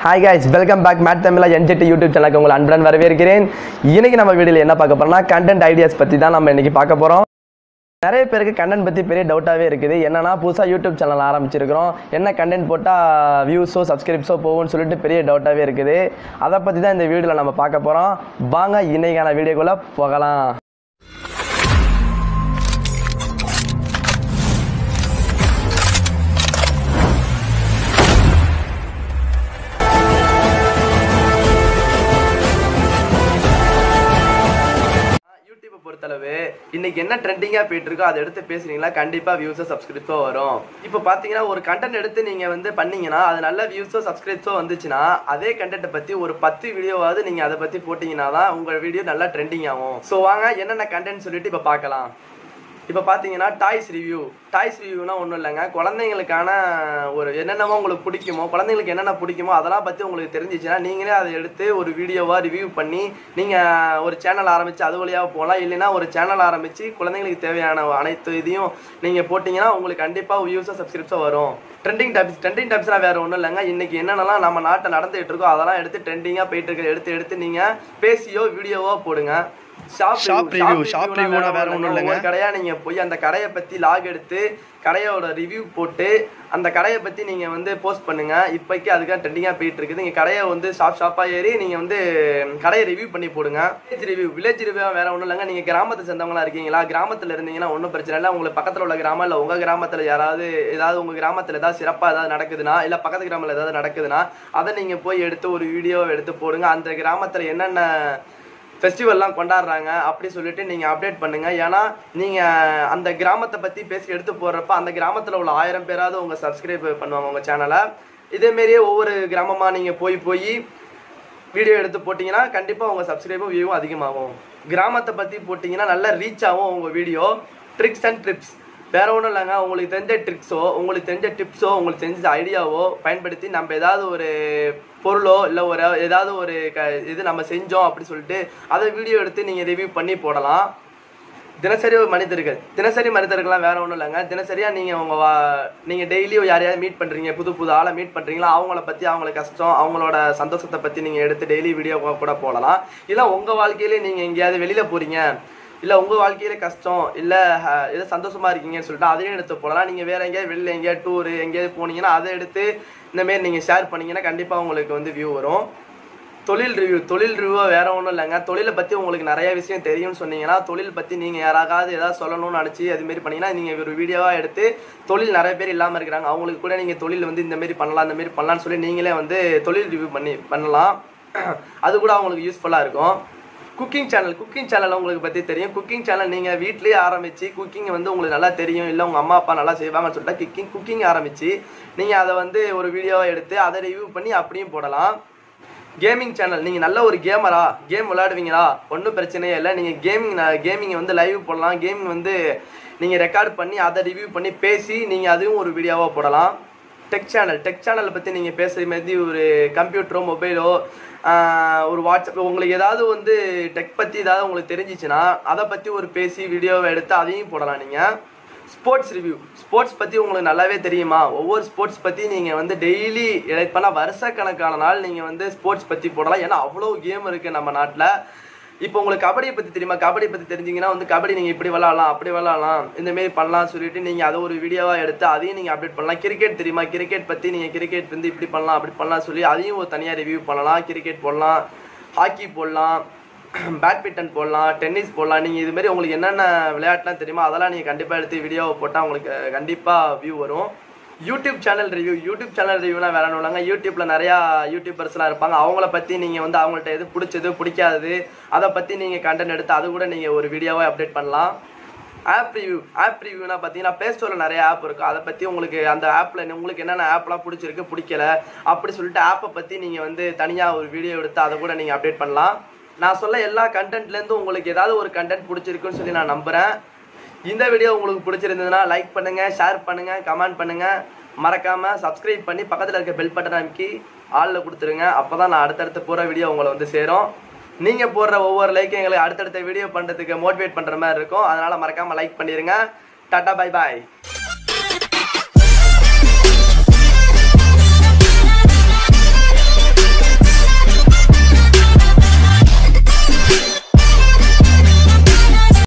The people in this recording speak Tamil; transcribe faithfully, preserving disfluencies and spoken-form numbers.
Hi guys, welcome back mad Tamizha என்ஜெட் யூடியூப் சேனலுக்கு உங்களை அன்புடன் வரவேற்கிறேன். இன்னைக்கு நம்ம வீடியோவில் என்ன பார்க்க போறோம்னா கண்டென்ட் ஐடியாஸ் பற்றி தான் நம்ம இன்னைக்கு பார்க்க போகிறோம். நிறைய பேருக்கு கண்டென்ட் பற்றி பெரிய டவுட்டாகவே இருக்குது. என்னன்னா புதுசாக யூடியூப் சேனல் ஆரம்பிச்சிருக்கிறோம், என்ன கண்டென்ட் போட்டால் வியூஸோ சப்ஸ்கிரைப்ஸோ போகும்னு சொல்லிட்டு பெரிய டவுட்டாகவே இருக்குது. அதை பற்றி தான் இந்த வீடியோவில் நம்ம பார்க்க போகிறோம். வாங்க இன்னைக்கான வீடியோக்குள்ளே போகலாம். பொறுத்தளவு இன்னைக்கு என்ன ட்ரெண்டிங்கா போயிட்டு இருக்கோ அதை எடுத்து பேசுறீங்களா, கண்டிப்பா வியூஸோ சப்ஸ்கிரைப்ஸோ வரும். இப்போ பாத்தீங்கன்னா ஒரு கண்டென்ட் எடுத்து நீங்க வந்து பண்ணீங்கன்னா அது நல்ல வியூஸோ சப்ஸ்கிரைப்ஸோ வந்துச்சுன்னா அதே கண்டென்ட் பத்தி ஒரு பத்து வீடியோவாவது நீங்க அதை பத்தி போட்டீங்கன்னா தான் உங்க வீடியோ நல்லா ட்ரெண்டிங் ஆகும். ஸோ வாங்க என்னென்ன கண்டென்ட் சொல்லிட்டு இப்போ பார்க்கலாம். இப்போ பார்த்தீங்கன்னா டாய்ஸ் ரிவ்யூ. டாய்ஸ் ரிவ்யூனா ஒன்றும் இல்லைங்க, குழந்தைங்களுக்கான ஒரு என்னென்னமோ உங்களுக்கு பிடிக்குமோ, குழந்தைங்களுக்கு என்னென்ன பிடிக்குமோ அதெல்லாம் பற்றி உங்களுக்கு தெரிஞ்சிச்சுன்னா நீங்களே அதை எடுத்து ஒரு வீடியோவாக ரிவ்யூ பண்ணி நீங்கள் ஒரு சேனல் ஆரம்பித்து அது வழியாக போகலாம். இல்லைன்னா ஒரு சேனல் ஆரம்பித்து குழந்தைங்களுக்கு தேவையான அனைத்து இதையும் நீங்கள் போட்டிங்கன்னா உங்களுக்கு கண்டிப்பாக வியூஸோ சப்ஸ்கிரிப்ஸோ வரும். ட்ரெண்டிங் டாபிக்ஸ் ட்ரெண்டிங் டாபிக்ஸ்லாம் வேறு ஒன்றும் இல்லைங்க, இன்றைக்கி என்னென்னலாம் நம்ம நாட்டை நடந்துகிட்டு இருக்கோ அதெல்லாம் எடுத்து ட்ரெண்டிங்காக போயிட்டு இருக்க எடுத்து எடுத்து நீங்கள் பேசியோ வீடியோவோ போடுங்க. ஷாப் ரிவ்யூ ஷாப் ரிவ்யூனா வேற ஒன்றும் இல்லைங்க, கடையா நீங்க போய் அந்த கடையை பத்தி லாக் எடுத்து கடையோட ரிவ்யூ போட்டு அந்த கடையை பத்தி நீங்க வந்து போஸ்ட் பண்ணுங்க. இப்போக்கி அதுக்காக ட்ரெண்டிங்கா போயிட்டு இருக்குது. நீங்க கடையை வந்து ஷாப் ஷாப்பா ஏறி நீங்க வந்து கடையை ரிவ்யூ பண்ணி போடுங்க. வில்லேஜ் ரிவ்யூ வில்லேஜ் ரிவ்யூ வேற ஒன்றும் இல்லைங்க, நீங்க கிராமத்தை சேர்ந்தவங்களா இருக்கீங்களா, கிராமத்துல இருந்தீங்கன்னா ஒன்றும் பிரச்சனை இல்லை. உங்களுக்கு பக்கத்துல உள்ள கிராமம் இல்லை உங்க கிராமத்துல யாராவது ஏதாவது உங்க கிராமத்துல ஏதாவது சிறப்பா ஏதாவது நடக்குதுன்னா இல்ல பக்கத்து கிராமத்துல ஏதாவது நடக்குதுன்னா அதை நீங்க போய் எடுத்து ஒரு வீடியோ எடுத்து போடுங்க. அந்த கிராமத்துல என்னென்ன ஃபெஸ்டிவல்லாம் கொண்டாடுறாங்க அப்படி சொல்லிட்டு நீங்கள் அப்டேட் பண்ணுங்கள். ஏன்னா நீங்கள் அந்த கிராமத்தை பற்றி பேசி எடுத்து போடுறப்ப அந்த கிராமத்தில் உள்ள ஆயிரம் பேராவது உங்கள் சப்ஸ்கிரைப் பண்ணுவாங்க உங்கள் சேனலை. இதேமாரியே ஒவ்வொரு கிராமமாக நீங்கள் போய் போய் வீடியோ எடுத்து போட்டிங்கன்னா கண்டிப்பாக உங்கள் சப்ஸ்கிரைபும் வியூவும் அதிகமாகும். கிராமத்தை பற்றி போட்டிங்கன்னா நல்லா ரீச் ஆகும் உங்கள் வீடியோ. ட்ரிக்ஸ் அண்ட் ட்ரிப்ஸ் வேறு ஒன்றும் இல்லைங்க, உங்களுக்கு தெரிஞ்ச ட்ரிக்ஸோ உங்களுக்கு தெரிஞ்ச டிப்ஸோ உங்களுக்கு தெரிஞ்ச ஐடியாவோ பயன்படுத்தி நம்ம ஏதாவது ஒரு பொருளோ இல்லை ஒரு ஏதாவது ஒரு க இது நம்ம செஞ்சோம் அப்படி சொல்லிட்டு அதை வீடியோ எடுத்து நீங்கள் ரிவ்யூ பண்ணி போடலாம். தினசரி மனிதர்கள் தினசரி மனிதர்கள்லாம் வேறு ஒன்றும் இல்லைங்க, தினசரியாக நீங்கள் உங்கள் வா நீங்கள் டெய்லியும் யாரையாவது மீட் பண்ணுறீங்க, புது புது ஆளை மீட் பண்ணுறீங்களா, அவங்கள பற்றி அவங்கள கஷ்டம் அவங்களோட சந்தோஷத்தை பற்றி நீங்கள் எடுத்து டெய்லி வீடியோ கூட போடலாம். இல்லை உங்கள் வாழ்க்கையிலே நீங்கள் எங்கேயாவது வெளியில் போகிறீங்க, இல்லை உங்கள் வாழ்க்கையில கஷ்டம் இல்லை எதோ சந்தோஷமா இருக்கீங்கன்னு சொல்லிட்டு அதையும் எடுத்து போடலாம். நீங்கள் வேறு எங்கேயாவது வெளியில் எங்கேயாவது டூரு எங்கேயாவது போனீங்கன்னா அதை எடுத்து இந்தமாரி நீங்கள் ஷேர் பண்ணிங்கன்னா கண்டிப்பாக உங்களுக்கு வந்து வியூ வரும். தொழில் ரிவ்யூ தொழில் ரிவ்யூ வேறு ஒன்றும் இல்லைங்க, தொழிலை பற்றி உங்களுக்கு நிறைய விஷயம் தெரியும்னு சொன்னீங்கன்னா தொழில் பற்றி நீங்கள் யாராவது ஏதாவது சொல்லணும்னு நினச்சி அதுமாரி பண்ணிங்கன்னா நீங்கள் ஒரு வீடியோவாக எடுத்து தொழில் நிறைய பேர் இல்லாமல் இருக்கிறாங்க அவங்களுக்கு கூட நீங்கள் தொழில் வந்து இந்தமாரி பண்ணலாம் இந்தமாரி பண்ணலான்னு சொல்லி நீங்களே வந்து தொழில் ரிவ்யூ பண்ணி பண்ணலாம். அது கூட அவங்களுக்கு யூஸ்ஃபுல்லாக இருக்கும். குக்கிங் சேனல் குக்கிங் சேனல் உங்களுக்கு பற்றி தெரியும். குக்கிங் சேனல் நீங்கள் வீட்லேயே ஆரம்பித்து குக்கிங் வந்து உங்களுக்கு நல்லா தெரியும், இல்லை உங்கள் அம்மா அப்பா நல்லா செய்வாங்கன்னு சொல்லிட்டு குக்கிங் குக்கிங் ஆரம்பித்து நீங்கள் அதை வந்து ஒரு வீடியோவை எடுத்து அதை ரிவ்யூ பண்ணி அப்படியும் போடலாம். கேமிங் சேனல் நீங்கள் நல்ல ஒரு கேமரா கேம் விளையாடுவீங்களா, ஒன்றும் பிரச்சனையே இல்லை, நீங்கள் கேமிங் கேமிங்கை வந்து லைவ் போடலாம். கேமிங் வந்து நீங்கள் ரெக்கார்ட் பண்ணி அதை ரிவ்யூ பண்ணி பேசி நீங்கள் அதுவும் ஒரு வீடியோவாக போடலாம். டெக் சேனல் டெக் சேனலை பற்றி நீங்கள் பேசுகிற மாதிரி ஒரு கம்ப்யூட்டரோ மொபைலோ ஒரு வாட்ஸ்அப் உங்களுக்கு ஏதாவது வந்து டெக் பற்றி ஏதாவது உங்களுக்கு தெரிஞ்சிச்சுன்னா அதை பற்றி ஒரு பேசி வீடியோவை எடுத்து அதையும் போடலாம். நீங்கள் ஸ்போர்ட்ஸ் ரிவ்யூ ஸ்போர்ட்ஸ் பற்றி உங்களுக்கு நல்லாவே தெரியுமா, ஒவ்வொரு ஸ்போர்ட்ஸ் பற்றி நீங்கள் வந்து டெய்லி பண்ணால் வருஷக்கணக்கான நாள் நீங்கள் வந்து ஸ்போர்ட்ஸ் பற்றி போடலாம். ஏன்னா அவ்வளோ கேம் இருக்குது நம்ம நாட்டில். இப்போ உங்களுக்கு கபடியை பற்றி தெரியுமா, கபடி பற்றி தெரிஞ்சிங்கன்னா வந்து கபடி நீங்கள் இப்படி விளாட்லாம் அப்படி விளாட்லாம் இந்தமாரி பண்ணலாம்னு சொல்லிட்டு நீங்கள் அதை ஒரு வீடியோவாக எடுத்து அதையும் நீங்கள் அப்டேட் பண்ணலாம். கிரிக்கெட் தெரியுமா, கிரிக்கெட் பற்றி நீங்கள் கிரிக்கெட் வந்து இப்படி பண்ணலாம் அப்படி பண்ணலாம் சொல்லி அதையும் ஒரு தனியாக ரிவ்யூ பண்ணலாம். கிரிக்கெட் போடலாம், ஹாக்கி போடலாம், பேட்மிண்டன் போடலாம், டென்னிஸ் போடலாம். நீங்கள் இதுமாரி உங்களுக்கு என்னென்ன விளையாட்டுலாம் தெரியுமா அதெல்லாம் நீங்கள் கண்டிப்பாக எடுத்து வீடியோவை போட்டால் உங்களுக்கு கண்டிப்பாக வியூ வரும். YouTube channel review YouTube channel ரிவ்யூனா வேற ஒன்றும் இல்லைங்க, யூடியூப்பில் நிறையா யூடியூபர்ஸ்லாம் இருப்பாங்க. அவங்கள பற்றி நீங்கள் வந்து அவங்கள்ட்ட எது பிடிச்சது பிடிக்காதது அதை பற்றி நீங்கள் கண்டென்ட் எடுத்து அது கூட நீங்கள் ஒரு வீடியோவாக அப்டேட் பண்ணலாம். ஆப் ரிவ்யூ ஆப் ரிவ்யூனா பார்த்தீங்கன்னா ப்ளே ஸ்டோரில் நிறைய ஆப் இருக்கும், அதை பற்றி உங்களுக்கு அந்த ஆப்பில் உங்களுக்கு என்னென்ன ஆப்லாம் பிடிச்சிருக்கு பிடிக்கல அப்படி சொல்லிட்டு ஆப்பை பற்றி நீங்கள் வந்து தனியாக ஒரு வீடியோ எடுத்து அதை கூட நீங்கள் அப்டேட் பண்ணலாம். நான் சொல்ல எல்லா கண்டென்ட்லேருந்து உங்களுக்கு ஏதாவது ஒரு கண்டென்ட் பிடிச்சிருக்குன்னு சொல்லி நான் நம்புகிறேன். இந்த வீடியோ உங்களுக்கு பிடிச்சிருந்ததுன்னா லைக் பண்ணுங்கள், ஷேர் பண்ணுங்கள், கமெண்ட் பண்ணுங்கள், மறக்காமல் சப்ஸ்கிரைப் பண்ணி பக்கத்தில் இருக்க பெல் பட்டனை அமைக்கி ஆளில் கொடுத்துருங்க. அப்போ தான் நான் அடுத்தடுத்து போகிற வீடியோ உங்களை வந்து சேரும். நீங்கள் போடுற ஒவ்வொரு லைக்கும் எங்களை அடுத்தடுத்த வீடியோ பண்ணுறதுக்கு மோட்டிவேட் பண்ணுற மாதிரி இருக்கும். அதனால் மறக்காமல் லைக் பண்ணிடுங்க. டாட்டா பை பாய்.